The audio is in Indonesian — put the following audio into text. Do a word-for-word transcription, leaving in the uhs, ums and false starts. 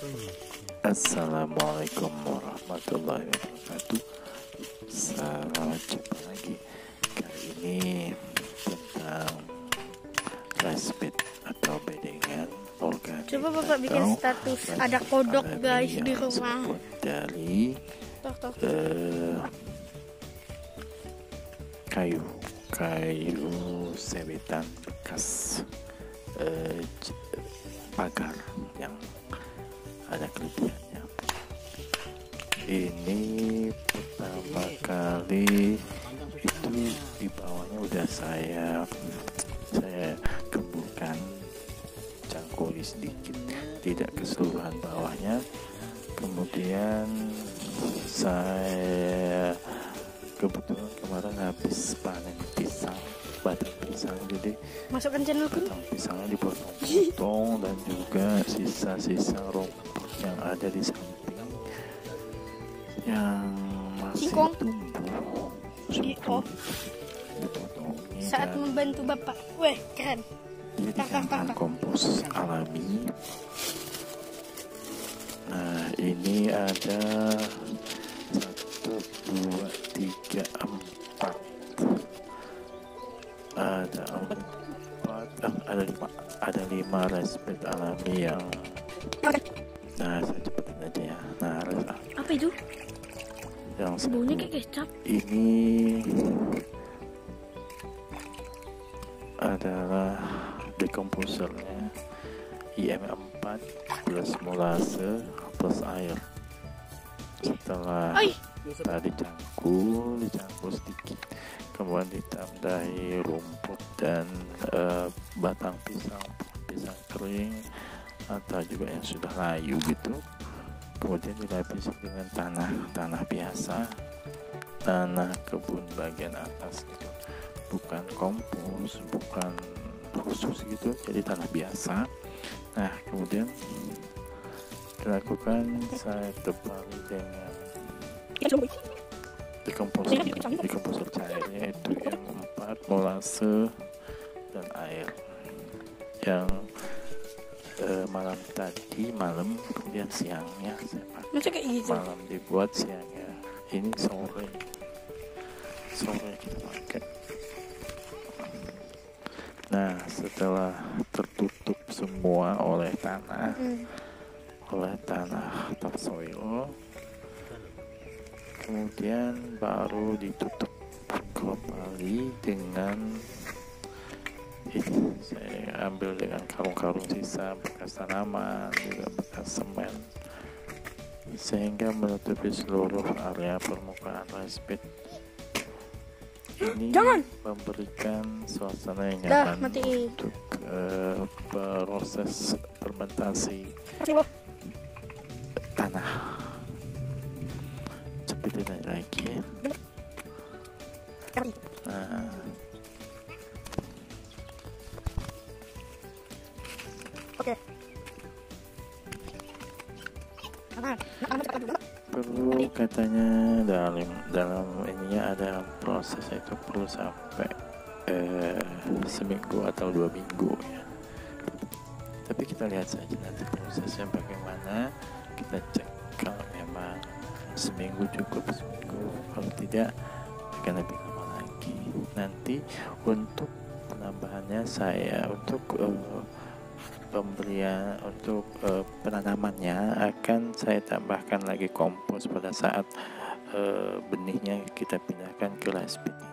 Assalamualaikum warahmatullahi wabarakatuh. Selamat jumpa lagi. Kali ini tentang flashback atau bedengan organik. Coba Bapak bikin status ada kodok guys di rumah. Dari Tok, tok. Uh, kayu kayu sebetan bekas uh, pagar yang ada kelebihannya. Ini pertama kali itu di bawahnya udah saya saya gemburkan, cangkuli sedikit, tidak keseluruhan bawahnya. Kemudian saya kebetulan kemarin habis panen pisang, batang pisang, jadi Masukkan channel pun. batang pisangnya dipotong-potong dan juga sisa-sisa rumput yang ada di samping yang masih Singkong. tumbuh Oh. dipotong Saat membantu Bapak. Weh, keren. dijadikan kompos alami. Nah, ini ada satu, dua, tiga, empat. Ada empat, eh, ada lima, ada lima respet alami yang. Nah, saya cepetin aja ya. Nah, res- Apa itu? yang Baunya satu kayak kecap. ini adalah decomposernya I M empat plus molase plus air. Setelah Oi. tadi dicangkul, dicangkul sedikit, kemudian ditambahi rumput dan uh, batang pisang, pisang kering atau juga yang sudah layu gitu. Kemudian dilapisi dengan tanah, tanah biasa, tanah kebun bagian atas gitu, bukan kompos, bukan khusus gitu, jadi tanah biasa. Nah, kemudian dilakukan saya tebali dengan dekomposer, dekomposer cairnya itu yang empat, molase dan air yang eh, malam tadi malam, kemudian siangnya saya pakai. Masa kayak gitu? Malam dibuat, siangnya ini sore sore kita pakai. Nah, setelah tertutup semua oleh tanah, Hmm. oleh tanah topsoil, kemudian baru ditutup kembali dengan ini, saya ambil dengan karung-karung sisa bekas tanaman, juga bekas semen, sehingga menutupi seluruh area permukaan respet. Ini Jangan. memberikan suasana yang Dah, nyaman matiin. untuk uh, proses fermentasi tanah. Cepitin aja lagi. Nah, Oke. perlu katanya dalam dalam ininya ada proses itu perlu sampai eh, seminggu atau dua minggu ya. Tapi kita lihat saja nanti prosesnya bagaimana. Kita cek kalau memang seminggu cukup, seminggu kalau tidak akan lebih lama lagi. Nanti untuk penambahannya saya untuk uh, pemberian untuk uh, penanamannya akan saya tambahkan lagi kompos pada saat uh, benihnya kita pindahkan ke respet.